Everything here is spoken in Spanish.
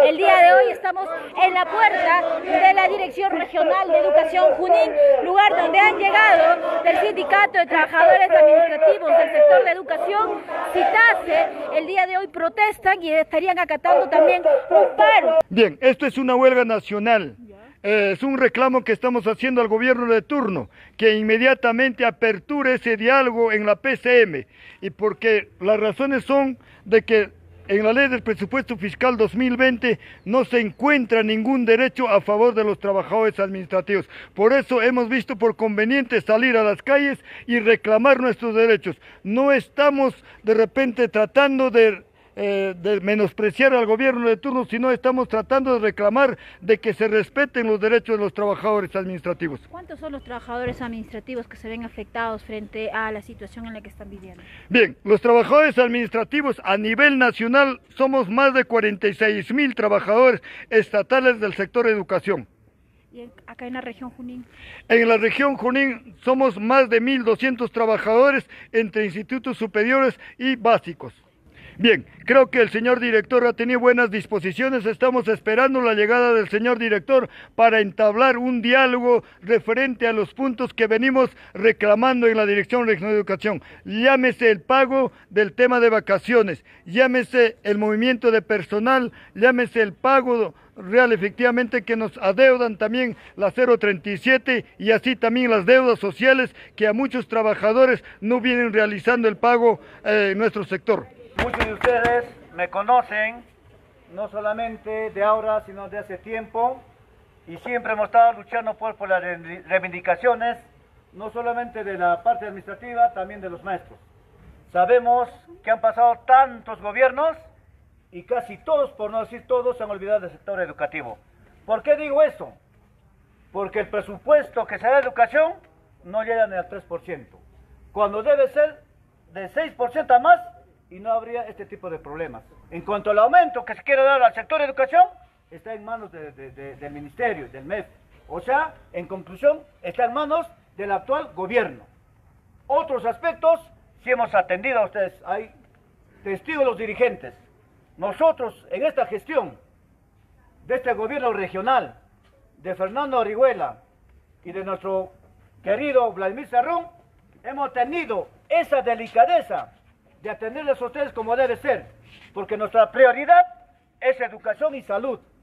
El día de hoy estamos en la puerta de la Dirección Regional de Educación Junín, lugar donde han llegado del Sindicato de Trabajadores Administrativos del sector de educación, SITASE. El día de hoy protestan y estarían acatando también un paro. Bien, esto es una huelga nacional. Es un reclamo que estamos haciendo al gobierno de turno, que inmediatamente aperture ese diálogo en la PCM, y porque las razones son de que en la ley del presupuesto fiscal 2020 no se encuentra ningún derecho a favor de los trabajadores administrativos. Por eso hemos visto por conveniente salir a las calles y reclamar nuestros derechos. No estamos de repente tratando de menospreciar al gobierno de turno, sino estamos tratando de reclamar de que se respeten los derechos de los trabajadores administrativos. ¿Cuántos son los trabajadores administrativos que se ven afectados frente a la situación en la que están viviendo? Bien, los trabajadores administrativos a nivel nacional somos más de 46,000 trabajadores estatales del sector educación. ¿Y acá en la región Junín? En la región Junín somos más de 1.200 trabajadores entre institutos superiores y básicos. Bien, creo que el señor director ha tenido buenas disposiciones. Estamos esperando la llegada del señor director para entablar un diálogo referente a los puntos que venimos reclamando en la Dirección Regional de Educación. Llámese el pago del tema de vacaciones, llámese el movimiento de personal, llámese el pago real efectivamente que nos adeudan también la 037 y así también las deudas sociales que a muchos trabajadores no vienen realizando el pago en nuestro sector. Muchos de ustedes me conocen, no solamente de ahora, sino de hace tiempo, y siempre hemos estado luchando por las reivindicaciones, no solamente de la parte administrativa, también de los maestros. Sabemos que han pasado tantos gobiernos, y casi todos, por no decir todos, se han olvidado del sector educativo. ¿Por qué digo eso? Porque el presupuesto que se da de educación no llega ni al 3%, cuando debe ser de 6% a más, y no habría este tipo de problemas. En cuanto al aumento que se quiere dar al sector de educación, está en manos del ministerio, del MEF. O sea, en conclusión, está en manos del actual gobierno. Otros aspectos, si hemos atendido a ustedes, hay testigos los dirigentes. Nosotros, en esta gestión de este gobierno regional, de Fernando Orihuela y de nuestro querido Vladimir Cerrón, hemos tenido esa delicadeza de atenderles a ustedes como debe ser, porque nuestra prioridad es educación y salud.